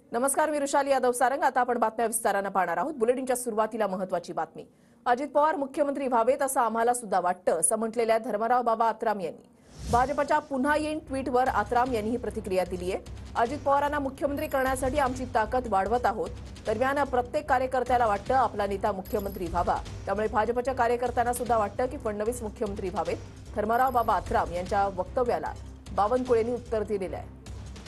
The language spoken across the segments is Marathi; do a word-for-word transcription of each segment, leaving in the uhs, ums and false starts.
नमस्कार, मी ऋषाली यादव सारंग. आता आपण बातम्या विस्ताराने पाहणार आहोत. बुलेटिनच्या सुरुवातीला महत्त्वाची बातमी. अजित पवार मुख्यमंत्री व्हावेत असं आम्हाला सुद्धा वाटतं, असं म्हटलेल्या धर्मराव बाबा आत्राम यांनी भाजपच्या पुन्हा येईन ट्विटवर आत्राम यांनी ही प्रतिक्रिया दिली आहे. अजित पवारांना मुख्यमंत्री करण्यासाठी आमची ताकद वाढवत आहोत. दरम्यान प्रत्येक कार्यकर्त्याला वाटतं आपला नेता मुख्यमंत्री व्हावा, त्यामुळे भाजपच्या कार्यकर्त्यांना सुद्धा वाटतं की फडणवीस मुख्यमंत्री व्हावेत. धर्मराव बाबा आत्राम यांच्या वक्तव्याला बावनकुळेंनी उत्तर दिलेलं आहे.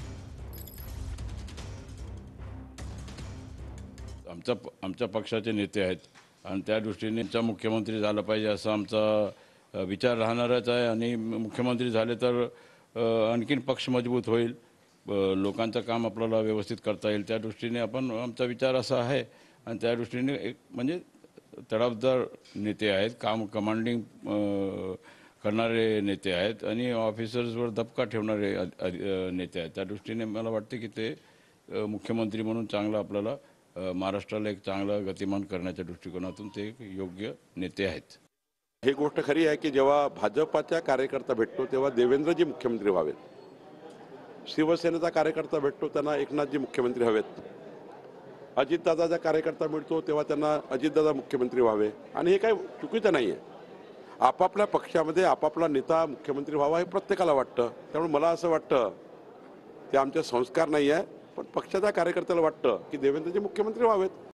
आमच्या आमच्या पक्षाचे नेते आहेत आणि त्या दृष्टीने आमचा मुख्यमंत्री झाला पाहिजे असा आमचा विचार राहणारच आहे. आणि मुख्यमंत्री झाले तर आणखीन पक्ष मजबूत होईल, लोकांचं काम आपल्याला व्यवस्थित करता येईल. त्या दृष्टीने आपण आमचा विचार असा आहे आणि त्या दृष्टीने एक म्हणजे तडफदार नेते आहेत, काम कमांडिंग करणारे नेते आहेत आणि ऑफिसर्सवर दबका ठेवणारे नेते आहेत. त्या दृष्टीने मला वाटते की ते मुख्यमंत्री म्हणून चांगलं आपल्याला महाराष्ट्राला एक चांगला गतिमान करण्याच्या दृष्टिकोनातून ते एक योग्य नेते आहेत. ही गोष्ट खरी आहे की जेव्हा भाजपाचा कार्यकर्ता भेटतो तेव्हा देवेंद्रजी मुख्यमंत्री व्हावेत, शिवसेनेचा कार्यकर्ता भेटतो त्यांना एकनाथजी मुख्यमंत्री हवेत, अजितदादाचा कार्यकर्ता मिळतो तेव्हा त्यांना अजितदादा मुख्यमंत्री व्हावे. आणि हे काही चुकीचं नाही आहे. आपापल्या पक्षामध्ये आपापला नेता मुख्यमंत्री व्हावा हे प्रत्येकाला वाटतं. त्यामुळे मला असं वाटतं ते आमचे संस्कार नाही आहे, पण पक्षाच्या कार्यकर्त्याला वाटतं की देवेंद्रजी मुख्यमंत्री व्हावेत.